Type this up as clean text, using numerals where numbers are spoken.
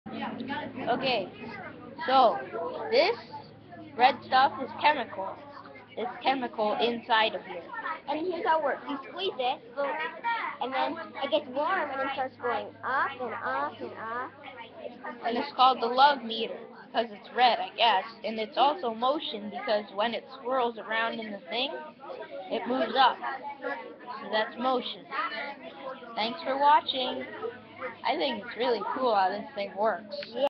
Okay, so this red stuff is chemical. It's chemical inside of here. And here's how it works. You squeeze it, and then it gets warm and it starts going up and up and up. And it's called the love meter because it's red, I guess. And it's also motion because when it swirls around in the thing, it moves up. So that's motion. Thanks for watching. I think it's really cool how this thing works.